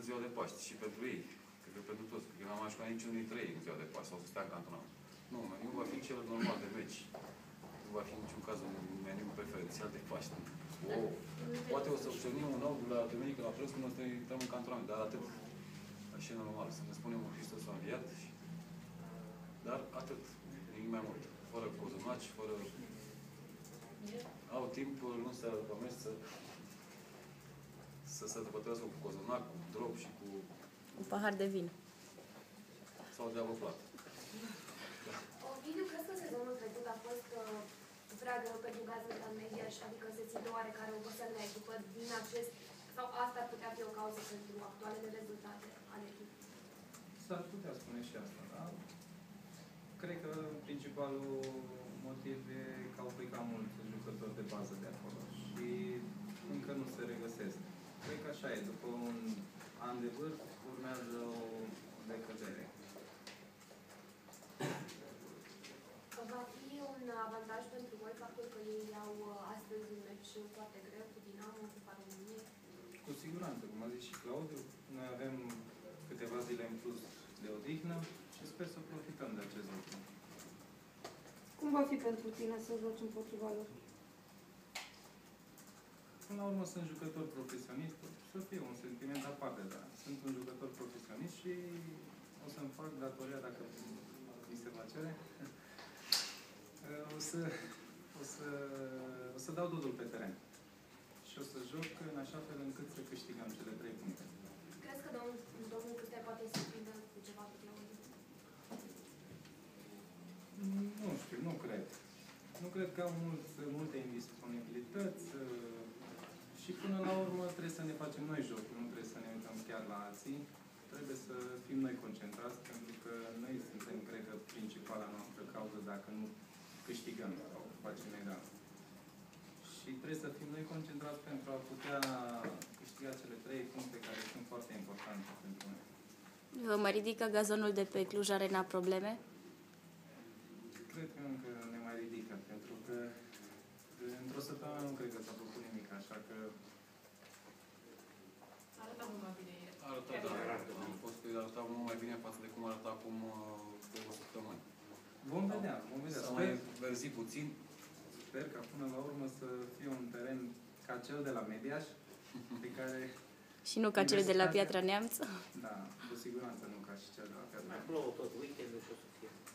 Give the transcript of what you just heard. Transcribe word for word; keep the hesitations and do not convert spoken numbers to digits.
în ziua de Paști și pentru ei. Cred că pentru toți. Cred că n-am ajuns ca niciunul dintre ei în ziua de Paști sau să stea în cantonat. Nu, meniul va fi cel normal de meci. Nu va fi niciun caz un meniu preferențial de Paști. Oh. Poate o să obținem un nou la duminică la prânz când o să intrăm în cantonament, dar atât. Așa e normal. Să ne spunem că Hristos a înviat. Și... Dar atât. Nimic mai mult. Fără cozonaci, fără... Au timp luni seara după mers să să se sărbătorească cu cozonac, cu drop și cu... Un pahar de vin. Sau de apă plată. Ovidiu, crezi că sezonul trecut a fost uh, prea greu pentru Gaziantep Mediaș, adică se ține oarecare o păsările echipă din acest... Sau asta ar putea fi o cauză pentru actualele rezultate ale echipei? S-ar putea spune și asta, da? Cred că principalul motiv e că au plecat mulți jucători de bază de acolo și încă nu se regăsesc. Cred că așa e. După un an de vârf, urmează o decădere. Va fi un avantaj pentru voi faptul că ei au astăzi un meci foarte greu cu Dinamo, cu României? Cu siguranță, cum a zis și Claudiu, noi avem câteva zile în plus de odihnă și sper să profităm de acest lucru. Cum va fi pentru tine să joci împotriva lor? Până la urmă sunt jucători profesioniști, să fie un sentiment aparte, dar sunt un jucător profesionist și o să-mi fac datoria, dacă mi se va cere, o să, o să, o să dau totul pe teren. Și o să joc în așa fel încât să câștigăm cele trei puncte. Crezi că domnul, domnul Câstea poate să prindă cu ceva pe Claudiu? Nu știu, nu cred. Nu cred că au mult, multe indisponibilități și până la urmă trebuie să ne facem noi jocul, nu trebuie să ne uităm chiar la alții. Trebuie să fim noi concentrați, pentru că noi suntem, cred că, principala noastră cauză dacă nu câștigăm sau facem egal. Și trebuie să fim noi concentrați pentru a putea câștiga cele trei puncte care sunt foarte importante pentru noi. Vă mai ridică gazonul de pe Cluj Arena probleme? Cred că încă ne mai ridică, pentru că într-o săptămână nu cred că s-a făcut nimic, așa că... Arăta mult mai bine ieri. Arăta, da, arată. Am fost că arăta mult mai bine față de cum arăta acum două săptămâni. Vom vedea, vom vedea. S-a mai verzi puțin. Sper ca până la urmă să fie un teren ca cel de la Mediaș, pe care... Și nu ca cele de la Piatra Neamț? Da, cu siguranță nu ca și cel de la Piatra Neamț. Mai plouă tot weekendul și o să fie.